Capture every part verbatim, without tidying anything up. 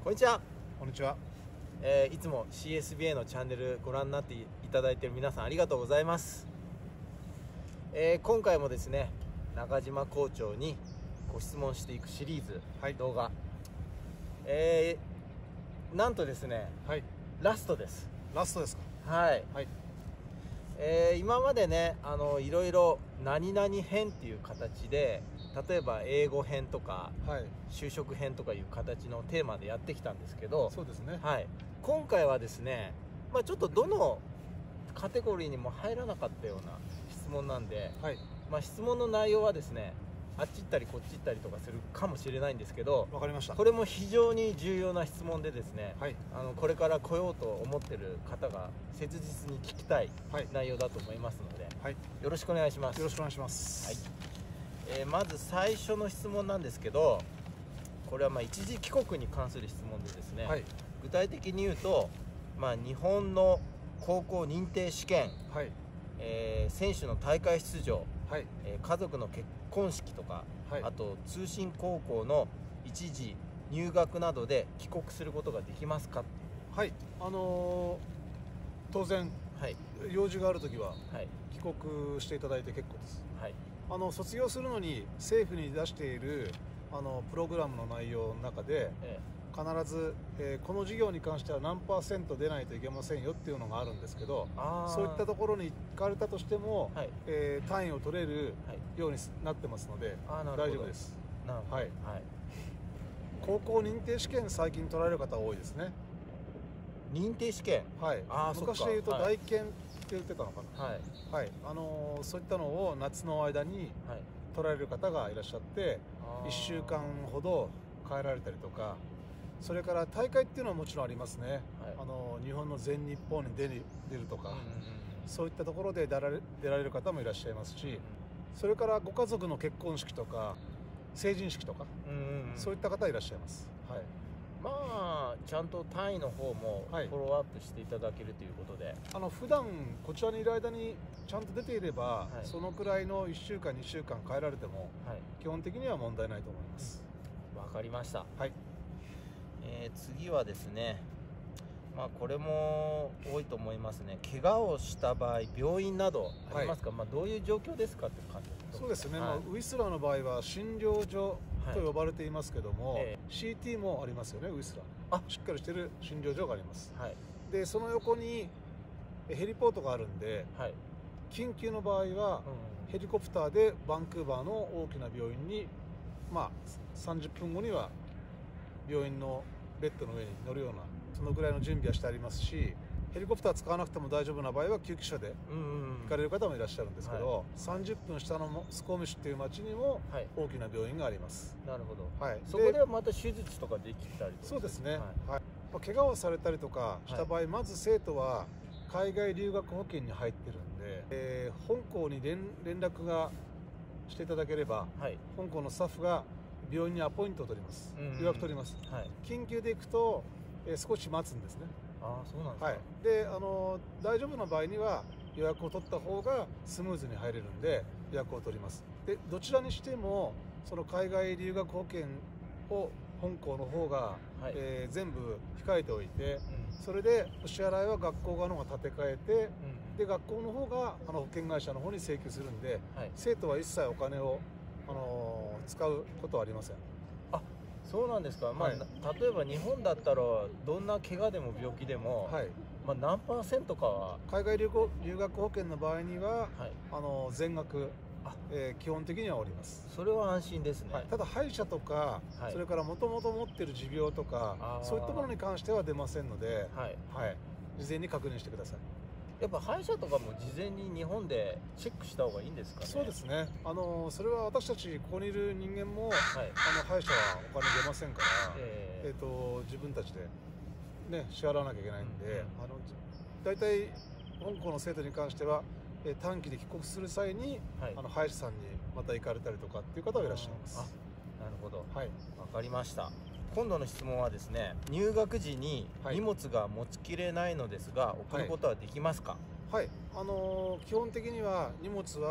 こんにちは。 こんにちは。 えーいつも シーエスビーエー のチャンネルご覧になっていただいている皆さんありがとうございます。えー今回もですね、中島校長にご質問していくシリーズ、はい、動画、えーなんとですね、 はい、 ラストです。 ラストですか。 はい、 はい、 えー今までね、あのいろいろ何々編っていう形で、例えば英語編とか、 はい、 就職編とかいう形のテーマでやってきたんですけど、 そうですね。 はい、今回はですね、まあ、ちょっとどのカテゴリーにも入らなかったような質問なんで、 はい、 まあ、質問の内容はですね、あっち行ったりこっち行ったりとかするかもしれないんですけど、 わかりました。 これも非常に重要な質問でですね、 はい、 あのこれから来ようと思ってる方が切実に聞きたいはい内容だと思いますので、 はい、 よろしくお願いします。 よろしくお願いします。 はい、えーまず最初の質問なんですけど、これはまあ一時帰国に関する質問でですね、 はい、 具体的に言うと、まあ、日本の高校認定試験、 はい、 えー選手の大会出場、 はい、 えー家族の結婚式とか、 はい、 あと通信高校の一時入学などで帰国することができますかっていう。 はい、あのー当然はい用事があるときははい帰国していただいて結構です。 はいあの卒業するのに政府に出しているあのプログラムの内容の中でえ必ず、えーこの授業に関しては何パーセント出ないといけませんよっていうのがあるんですけど、 あーそういったところに行かれたとしても、 はいえー単位を取れるはいようになってますのであーなるほど大丈夫です。 なるほど。 はいはい高校認定試験最近取られる方多いですね。 認定試験、 はいあーそっか昔で言うとはい大検って言ってたのかな。 はいはいあのーそういったのを夏の間にはい取られる方がいらっしゃってあーいっしゅうかんほど帰られたりとか、それから大会っていうのはもちろんありますね。 はいあのー日本の全日本に出る出るとか、 うんうんうんそういったところで出られ出られる方もいらっしゃいますし、それからご家族の結婚式とか成人式とか、 うんうんうんそういった方いらっしゃいます。はいまあちゃんと単位の方もフはいォローアップしていただけるということで、 あの普段こちらにいる間にちゃんと出ていれば、 はいそのくらいのいっしゅうかんにしゅうかん帰られてもはい基本的には問題ないと思います。 わかりました。 はいえー次はですね、まあこれも多いと思いますね。怪我をした場合病院などありますか、まあどういう状況ですかって感じです。 そうですね、 はいまあ、ウィスラーの場合は診療所と呼ばれていますけども、 ええシーティー もありますよね。ウィスラーあしっかりしてる診療所があります。 はいでその横にえヘリポートがあるんで、 はい、 緊急の場合はうんヘリコプターでバンクーバーの大きな病院に、まあ、さんじゅっぷんごには病院のベッドの上に乗るようなそのぐらいの準備はしてありますし、ヘリコプター使わなくても大丈夫な場合は救急車でうんうんうん行かれる方もいらっしゃるんですけど、 はさんじゅっぷん下のスコーミッシュっていう町にもはい大きな病院があります。 なるほど。 はい、 そこではまた手術とかできたりとか。 そうですね、 はいはいまあ、怪我をされたりとかした場合、まず生徒は海外留学保険に入ってるんで、えー本校に連連絡がしていただければはい本校のスタッフが病院にアポイントを取ります、 うんうん予約取ります。 はい。 緊急で行くと、えー少し待つんですね。 ああそうなんですか。 はい、であの大丈夫な場合には予約を取った方がスムーズに入れるんで予約を取ります。でどちらにしてもその海外留学保険を本校の方が、 はいえー全部控えておいて、 うんそれでお支払いは学校側の方が立て替えて、 うんで学校の方があの保険会社の方に請求するんで、 はい。 生徒は一切お金を、あのー使うことはありません。 そうなんですか。まあ、 はいな例えば日本だったらどんな怪我でも病気でも、 はい、 まあ何パーセントかは、 海外留学留学保険の場合にははい、 あの全額あえー基本的にはおります。 それは安心ですね。 はい、ただ歯医者とか、 はいそれからもともと持ってる持病とかあーそういったものに関しては出ませんので、 はい。 はい、事前に確認してください。 やっぱ歯医者とかも事前に日本でチェックした方がいいんですかね。 そうですね。あのそれは私たちここにいる人間も、 はい。 あの歯医者はお金出ませんから、ええー、と自分たちでね支払わなきゃいけないんで、 うんうんあのだいたい本校の生徒に関しては、えー短期で帰国する際に、 ーはい。 あの歯医者さんにまた行かれたりとかっていう方はいらっしゃいます。 あ、なるほど。 はい。 わかりました。今度の質問はですね、入学時にはい荷物が持ちきれないのですが、送ることはできますか。 はい、あのー基本的には荷物は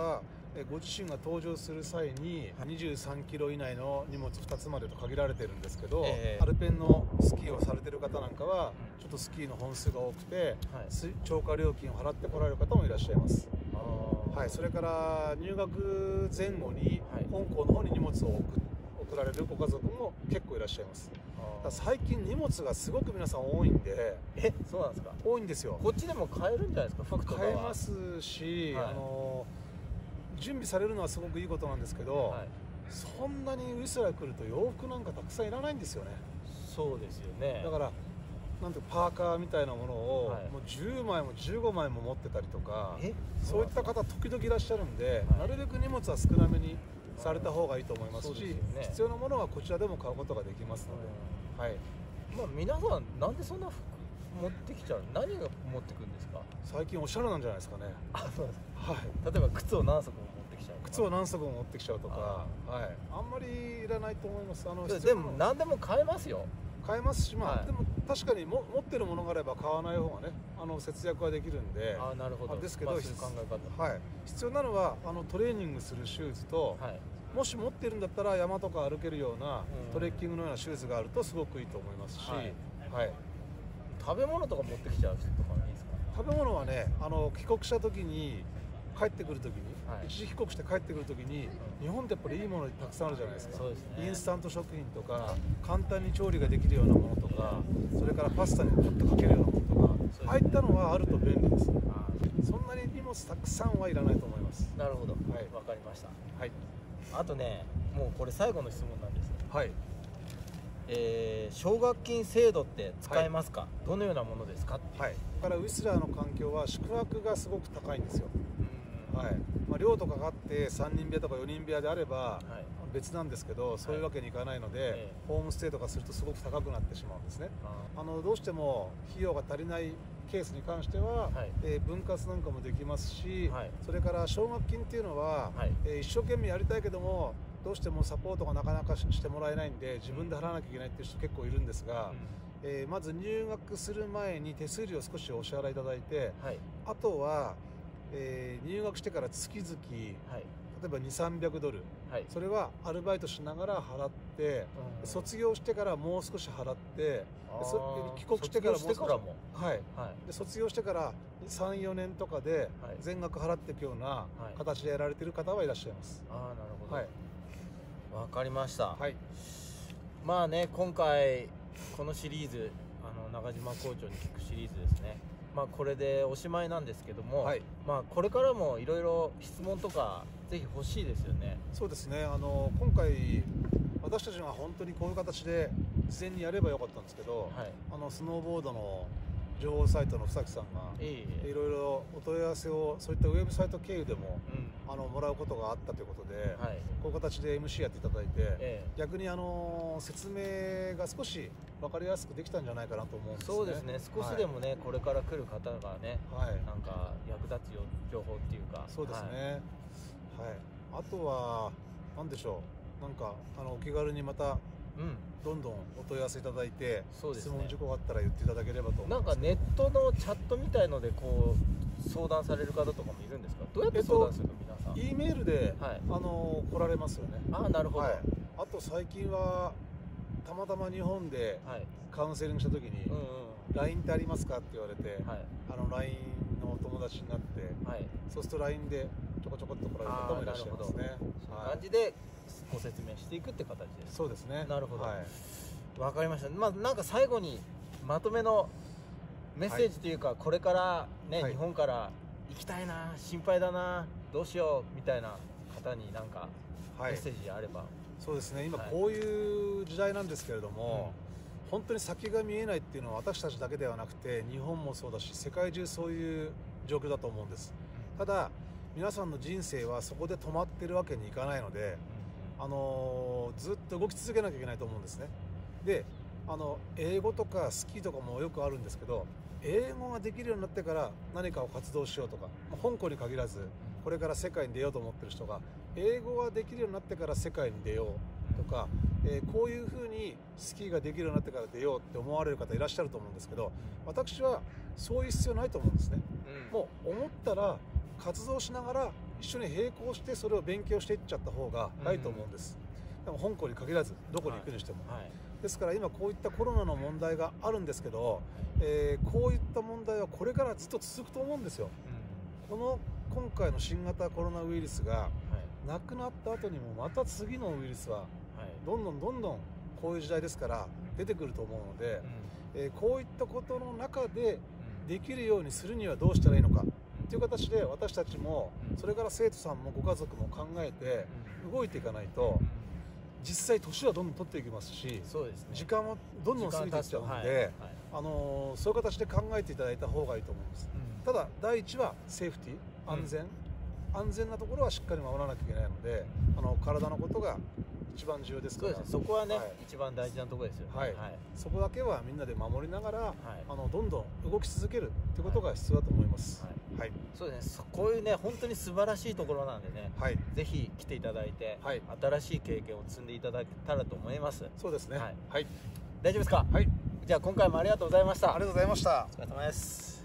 えご自身が搭乗する際ににじゅうさんキロ以内の荷物ふたつまでと限られてるんですけど、 えーアルペンのスキーをされてる方なんかはちょっとスキーの本数が多くて、 はい、 す超過料金を払ってこられる方もいらっしゃいます。 あー、 はい、それから入学前後にはい香港の方に荷物を送送られるご家族も結構いらっしゃいます。 あーただ最近荷物がすごく皆さん多いんで、 え、そうなんですか。 多いんですよ。 こっちでも買えるんじゃないですか、服とかは。 買えますし、 はい、 あの準備されるのはすごくいいことなんですけど、 はい、 そんなにウィスラー来ると洋服なんかたくさんいらないんですよね。 そうですよね。 だからなんてパーカーみたいなものを、 はい、 もうじゅうまいもじゅうごまいも持ってたりとか、 えそういった方時々いらっしゃるんで、 はい、 なるべく荷物は少なめにされた方がいいと思いますし、 すね、 必要なものはこちらでも買うことができますので、はい、 まあ、皆さんなんでそんな服持ってきちゃう、何が持ってくるんですか。 最近おしゃれなんじゃないですかね。 あ、そうですか。 はい、 例えば靴を何足も持ってきちゃうとか。 靴を何足も持ってきちゃうとか、はい、あんまりいらないと思います。あのでも何でも買えますよ。 買えますし、まあ、 はい、 でも確かにも持ってるものがあれば買わない方がね、あの節約はできるんで。 あ、なるほど。 ですけど、 まあ、そういう考え方、 はい、必要なのはあのトレーニングするシューズと、はい、もし持ってるんだったら山とか歩けるようなトレッキングのようなシューズがあるとすごくいいと思いますし、はいはい、 食べ物とか持ってきちゃう人とかいいですか。 食べ物はね、あの帰国した時に帰ってくる時に、 はい、 一時帰国して帰ってくる時に、うん、日本ってやっぱりいいものたくさんあるじゃないですか。 そうですね、 インスタント食品とか簡単に調理ができるようなものとか、それからパスタにパッとかけるようなものとか、ああいったのはあると便利ですね。そんなに荷物たくさんはいらないと思います。 なるほど、 はい、 わかりました。 はい、 あとね、もうこれ最後の質問なんです。 はい、 えー、奨学金制度って使えますか、はい、どのようなものですか。 はい、だからウィスラーの環境は宿泊がすごく高いんですよ。はい、まあ、寮とかがあってさんにん部屋とかよにん部屋であれば別なんですけど、はい、そういうわけにいかないので、はい、ホームステイとかするとすごく高くなってしまうんですね。あのどうしても費用が足りないケースに関しては、はい、えー、分割なんかもできますし、はい、それから奨学金っていうのは、はい、えー、一生懸命やりたいけどもどうしてもサポートがなかなかしてもらえないんで自分で払わなきゃいけないっていう人結構いるんですが、うん、えー、まず入学する前に手数料を少しお支払いいただいて、はい、あとはえー、入学してから月々、はい、例えばにせんさんびゃくドル、はい、それはアルバイトしながら払って、うん、卒業してからもう少し払って、帰国してからもう少し、はいはい、で卒業してからさん、よねんとかで全額払っていくような形でやられている方はいらっしゃいます。 あ、なるほど、はい、わかりました。はい、 まあね、今回このシリーズ、あの中島校長に聞くシリーズですね。まあこれでおしまいなんですけども、はい、まあこれからもいろいろ質問とかぜひ欲しいですよね。 そうですね、あの今回私たちが本当にこういう形で事前にやればよかったんですけど、はい、あのスノーボードの情報サイトの房木さんがいろいろお問い合わせをそういったウェブサイト経由でも、うん、あのもらうことがあったということで、はい、こういう形で エムシー やっていただいて、ええ、逆にあの説明が少し分かりやすくできたんじゃないかなと思うんですね。 そうですね、少しでもね、はい、これから来る方がね、はい、なんか役立つよ情報っていうか。 そうですね、はい、はい、あとは何でしょう、なんかあのお気軽にまた、うん、どんどんお問い合わせいただいて、そうですね、質問事項があったら言っていただければと思います。 なんかネットのチャットみたいのでこう相談される方とかもいるんですか。どうやって相談するの、皆さん。 E メールで、はい、あの来られますよね。 ああ、なるほど、はい、 あと最近はたまたま日本でカウンセリングした時に、うんうん、ライン ってありますかって言われて、はい、あの ライン のお友達になって、はい、そうすると ライン でちょこちょこっと来られる方もいらっしゃいますね。 そういう感じでご説明していくって形です。 そうですね。 なるほど、 はい、 わかりました。まあなんか最後にまとめのメッセージというか、はい、これからね、はい、日本から行きたいな、心配だな、どうしようみたいな方に何かメッセージあれば。はい、 そうですね、今こういう時代なんですけれども、うん、本当に先が見えないっていうのは私たちだけではなくて日本もそうだし世界中そういう状況だと思うんです。ただ皆さんの人生はそこで止まってるわけにいかないので、あのー、ずっと動き続けなきゃいけないと思うんですね。で、あの英語とかスキーとかもよくあるんですけど、英語ができるようになってから何かを活動しようとか、香港に限らずこれから世界に出ようと思ってる人が英語ができるようになってから世界に出ようとか、えー、こういうふうにスキーができるようになってから出ようって思われる方いらっしゃると思うんですけど、私はそういう必要ないと思うんですね。うん、もう思ったら活動しながら一緒に並行してそれを勉強していっちゃった方がないと思うんです、うん、でも香港に限らずどこに行くにしても、はいはい、ですから今こういったコロナの問題があるんですけど、えー、こういった問題はこれからずっと続くと思うんですよ、うん、この今回の新型コロナウイルスがなくなった後にもまた次のウイルスはどんどんどんどんこういう時代ですから出てくると思うので、うん、えー、こういったことの中でできるようにするにはどうしたらいいのかという形で、私たちもそれから生徒さんもご家族も考えて動いていかないと、実際年はどんどん取っていきますし、そうですね、時間はどんどん過ぎていっちゃうので、はいはい、あのー、そういう形で考えていただいた方がいいと思います、うん、ただ第一はセーフティー、安全、うん、安全なところはしっかり守らなきゃいけないので、あの体のことが一番重要ですから、 そうですね、そこはね、はい、一番大事なところですよね、 はいはい、そこだけはみんなで守りながら、はい、あのどんどん動き続けるということが必要だと思います、はいはい、 そうですね、こういうね本当に素晴らしいところなんでね、はい、ぜひ来ていただいて、はい、新しい経験を積んでいただけたらと思います。 そうですね、はい、 はい、大丈夫ですか。はい、じゃあ今回もありがとうございました。 ありがとうございました。 お疲れ様です。